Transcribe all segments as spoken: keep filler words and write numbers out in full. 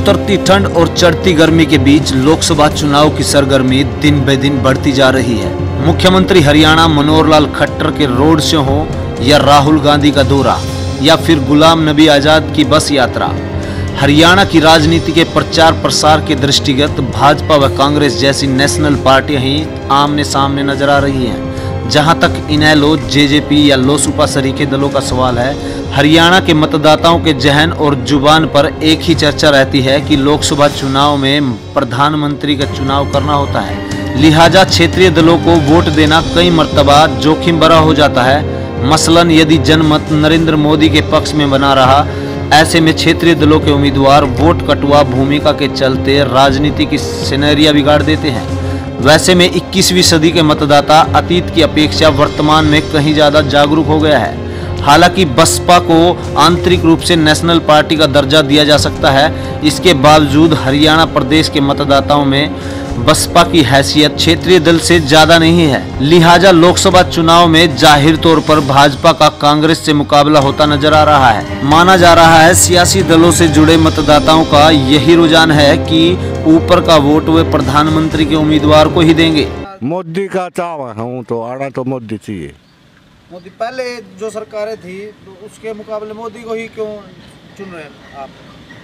उतरती ठंड और चढ़ती गर्मी के बीच लोकसभा चुनाव की सरगर्मी दिन ब दिन बढ़ती जा रही है। मुख्यमंत्री हरियाणा मनोहर लाल खट्टर के रोड शो हो या राहुल गांधी का दौरा या फिर गुलाम नबी आजाद की बस यात्रा, हरियाणा की राजनीति के प्रचार प्रसार के दृष्टिगत भाजपा व कांग्रेस जैसी नेशनल पार्टियां ही आमने सामने नजर आ रही हैं। जहां तक इनेलो, जेजेपी या लोसूपा सरीखे दलों का सवाल है, हरियाणा के मतदाताओं के जहन और जुबान पर एक ही चर्चा रहती है कि लोकसभा चुनाव में प्रधानमंत्री का चुनाव करना होता है, लिहाजा क्षेत्रीय दलों को वोट देना कई मर्तबा जोखिम भरा हो जाता है। मसलन यदि जनमत नरेंद्र मोदी के पक्ष में बना रहा, ऐसे में क्षेत्रीय दलों के उम्मीदवार वोट कटुआ भूमिका के चलते राजनीति की सिनेरिया बिगाड़ देते हैं। वैसे में इक्कीसवीं सदी के मतदाता अतीत की अपेक्षा वर्तमान में कहीं ज्यादा जागरूक हो गया है। हालांकि बसपा को आंतरिक रूप से नेशनल पार्टी का दर्जा दिया जा सकता है, इसके बावजूद हरियाणा प्रदेश के मतदाताओं में बसपा की हैसियत क्षेत्रीय दल से ज्यादा नहीं है। लिहाजा लोकसभा चुनाव में जाहिर तौर पर भाजपा का कांग्रेस से मुकाबला होता नजर आ रहा है। माना जा रहा है सियासी दलों से जुड़े मतदाताओं का यही रुझान है कि ऊपर का वोट वे प्रधानमंत्री के उम्मीदवार को ही देंगे। मोदी का चाव हूँ तो आना तो मोदी चाहिए। मोदी पहले जो सरकारें थी तो उसके मुकाबले मोदी को ही क्यों चुन रहे हैं आप?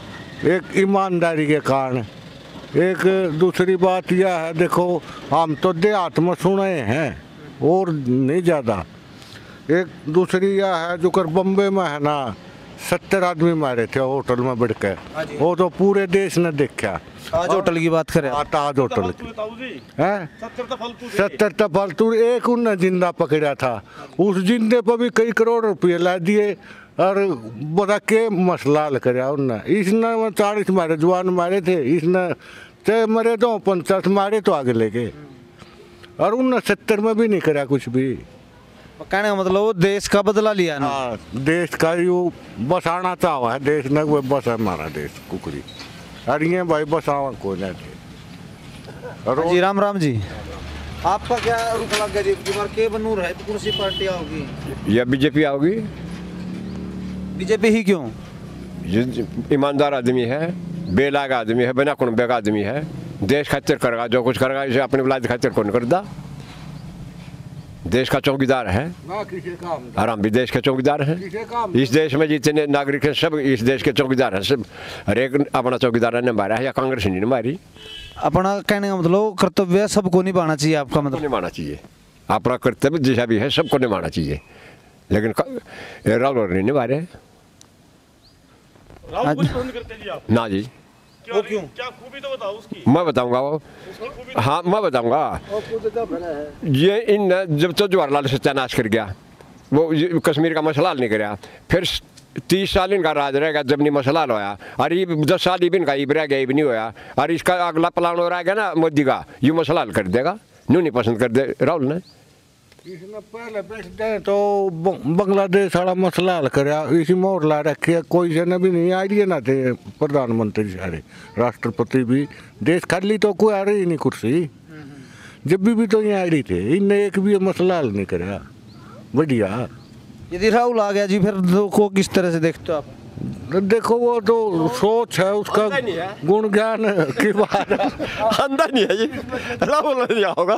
एक ईमानदारी के कारण। एक दूसरी बात यह है, देखो हम तो देहात में सुने हैं और नहीं ज़्यादा। एक दूसरी यह है जो कर बम्बे में है ना, सत्तर आदमी मारे थे होटल में बैठ के, वो तो पूरे देश ने देखा। ताज होटल की बात करें, ताज होटल की है सत्तर तो फालतू, एक उनने जिंदा पकड़ा था, उस जिंदे पर भी कई करोड़ रुपये ला दिए और बता के मसला हल कराया उनने। इसने चालीस मारे जवान मारे थे, इसने चाहे मरे तो पंचास मारे तो आगे लेके, और उनने सत्तर में भी नहीं करा कुछ भी। कहने का मतलब वो देश का बदला लिया ना। हाँ, देश का यू बसाना चाहा है देश ने, वो बस है हमारा देश कुकड़ी, और ये भाई बसावा को जाते। जी राम राम जी, आपका क्या रुख लग गया जी? के बनूर है तो कौन सी पार्टी आओगी? या बीजेपी आओगी। बीजेपी ही क्यों? ईमानदार आदमी है, बेलाग आदमी है, बिना कुनबे का आदमी है, देश खातिर करेगा जो कुछ करेगा, इसे अपने औलाद खातिर कौन करता। देश का चौकीदार है और हम भी देश के चौकीदार हैं। इस देश में जितने नागरिक हैं सब इस देश के चौकीदार हैं, सब हर एक अपना चौकीदार ने मारा है या कांग्रेस ने मारी। अपना कहने का मतलब कर्तव्य सबको निभाना चाहिए, आपका मतलब निभाना चाहिए। अपना कर्तव्य जैसा भी है सबको निभाना चाहिए, लेकिन राहुल ने निभा रहे ना जी। वो क्यों? क्या खूबी तो बताओ उसकी। मैं बताऊंगा वो, हाँ मैं बताऊंगा। ये इन जब तो जवाहरलाल सत्यानाश कर गया, वो कश्मीर का मसला हल नहीं कराया, फिर तीस साल इनका राज रहेगा जब नहीं मसला हल होया, और ये दस साल भी इनका इब रह गया, इब नहीं होया, और इसका अगला प्लान हो रहा है ना मोदी का, ये मसला हल कर देगा। न्यू नहीं पसंद कर दे राहुल ने। इसने पहले बैठते तो बांग्लादेश वाला मसला हल कराया, इसी मोहर ला रखे, कोई से भी नहीं आइडिया ना थे प्रधानमंत्री सारे, राष्ट्रपति भी, देश खाली तो कोई आ रही नहीं कुर्सी, जब भी, भी तो ये आइडी थे, इनने एक भी मसला हल नहीं कराया। बढ़िया। यदि राहुल आ गया जी फिर को किस तरह से देखते हो आप? देखो वो तो सोच है उसका, गुण ज्ञान की बात अंदर नहीं है जी, राहुल नहीं होगा।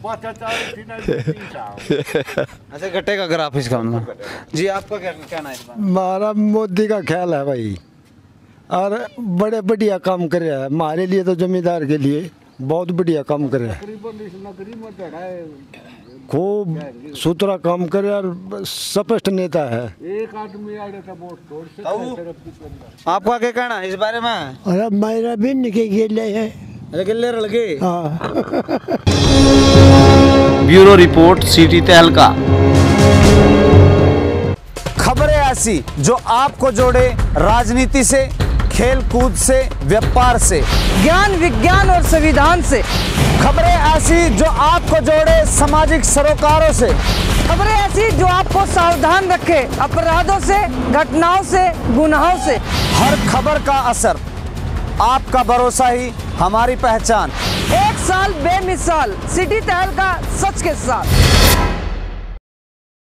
अच्छा घटे का ग्राफ इसका मतलब जी, आपका क्या कहना है? हमारा मोदी का ख्याल है भाई, और बड़े बढ़िया काम कर रहा है हमारे लिए, तो जमींदार के लिए बहुत बढ़िया काम कर रहा है, खूब सुथरा काम करे और स्पष्ट नेता है। एक आदमी आ था वोट तोड़ से। आपका क्या कहना है इस बारे में? अरे मेरा भी निके गिले है, गिले लगे। हाँ। ब्यूरो रिपोर्ट, सिटी तहलका। खबरें ऐसी जो आपको जोड़े राजनीति से, खेल कूद से, व्यापार से, ज्ञान विज्ञान और संविधान से। खबरें ऐसी जो आपको जोड़े सामाजिक सरोकारों से। खबरें ऐसी जो आपको सावधान रखे अपराधों से, घटनाओं से, गुनाहों से। हर खबर का असर, आपका भरोसा ही हमारी पहचान। एक साल बेमिसाल, सिटी तहलका सच के साथ।